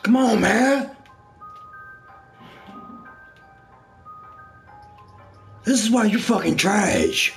Come on, man. This is why you fucking trash.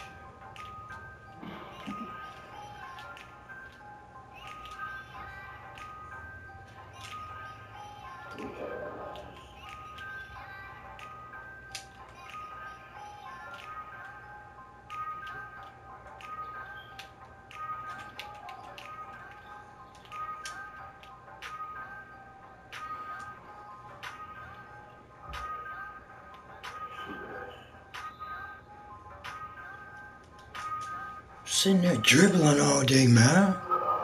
Sitting there dribbling all day, man.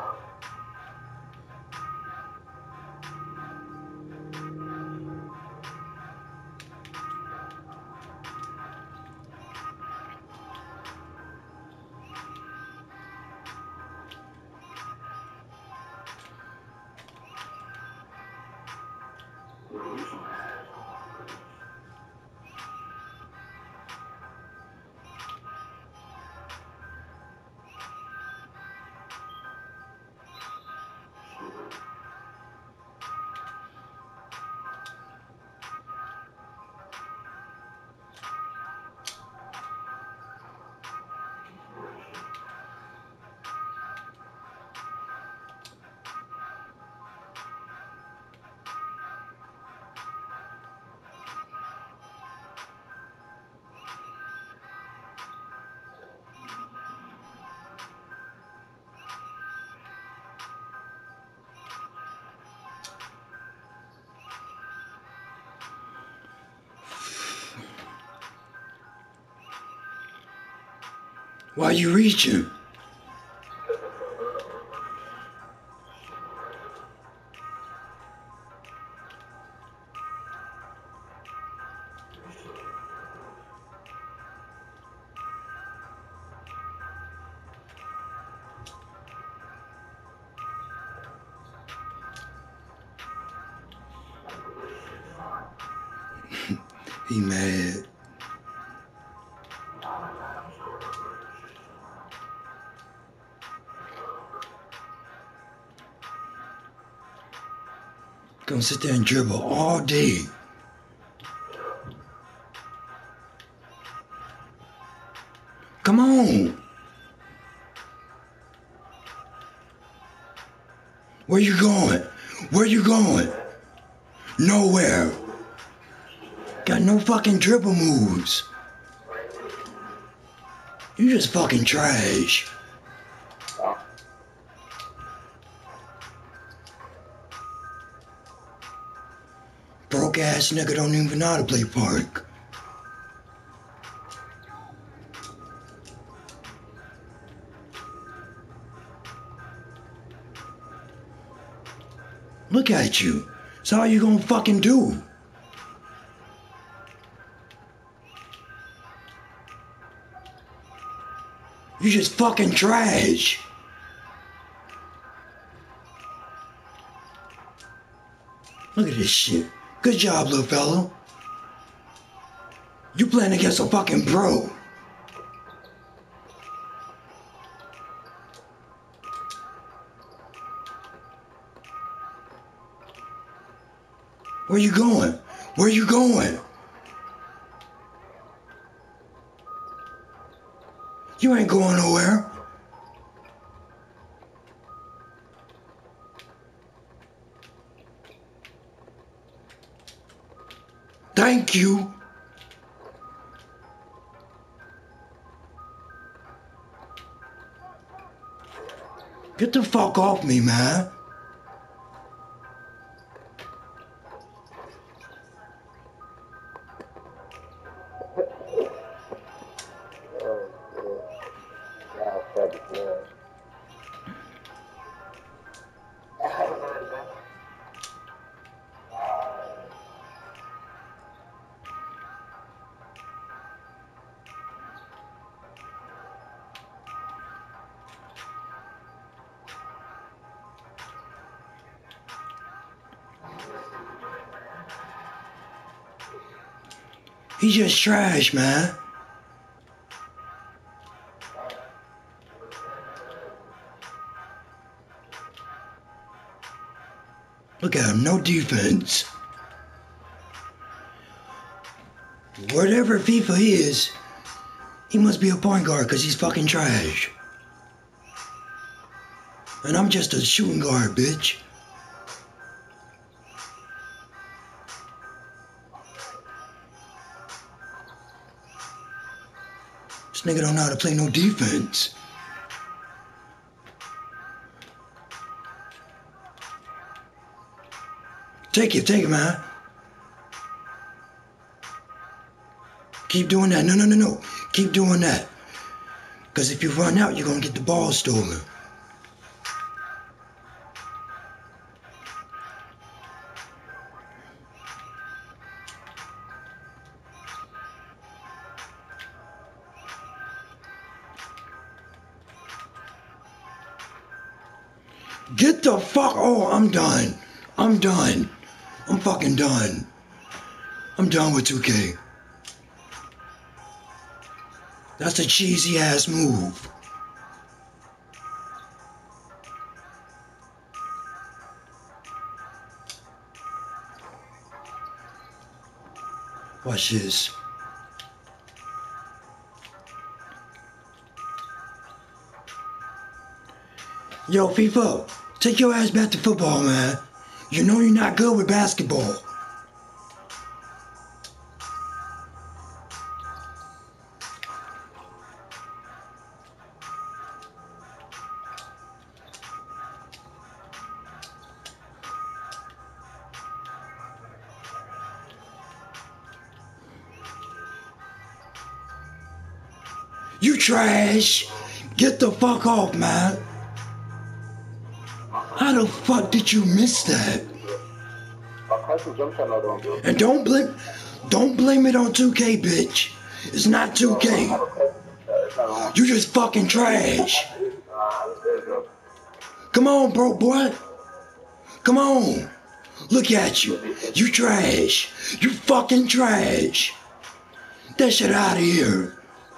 Why you reaching? He mad. Gonna sit there and dribble all day. Come on. Where you going? Where you going? Nowhere. Got no fucking dribble moves. You just fucking trash. Broke ass nigga don't even know how to play park. Look at you. So how you gonna fucking do? You just fucking trash. Look at this shit. Good job, little fella. You playing against a fucking pro. Where you going? Where you going? You ain't going nowhere. Thank you. Get the fuck off me, man. He just trash, man. Look at him, no defense. Whatever FIFA is, he must be a point guard because he's fucking trash. And I'm just a shooting guard, bitch. This nigga don't know how to play no defense. Take it, man. Keep doing that. No. Keep doing that. Because if you run out, you're going to get the ball stolen. Get the fuck... Oh, I'm done. I'm fucking done. I'm done with 2K. That's a cheesy ass move. Watch this. Yo, FIFA, take your ass back to football, man. You know you're not good with basketball. You trash. Get the fuck off, man. How the fuck did you miss that? And don't blame it on 2K, bitch. It's not 2K. You just fucking trash. Come on, bro, boy. Come on. Look at you. You trash. You fucking trash. That shit out of here.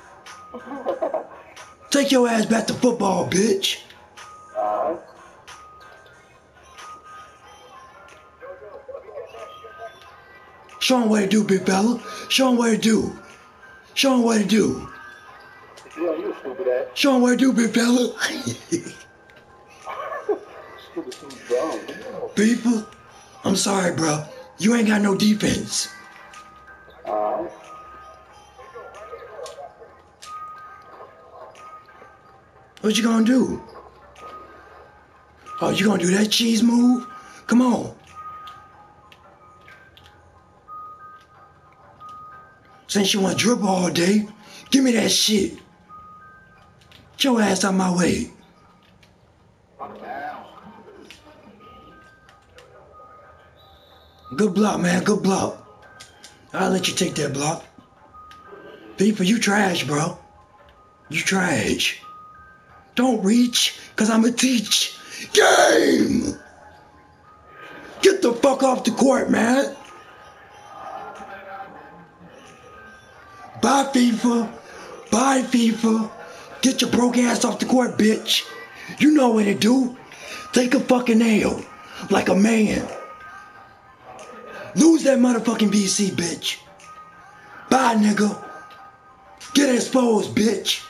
Take your ass back to football, bitch. Show him what to do, big fella. Show him what to do. Show him what to do. Yeah, you stupid ass. Show him what to do, big fella. People, I'm sorry, bro. You ain't got no defense. What you gonna do? Oh, you gonna do that cheese move? Come on. Since you want to dribble all day, give me that shit. Get your ass out my way. Good block, man. Good block. I'll let you take that block. FIFA, you trash, bro. You trash. Don't reach, because I'm a teach. Game! Get the fuck off the court, man. Bye, FIFA. Bye, FIFA. Get your broke ass off the court, bitch. You know what to do. Take a fucking L. Like a man. Lose that motherfucking VC, bitch. Bye, nigga. Get exposed, bitch.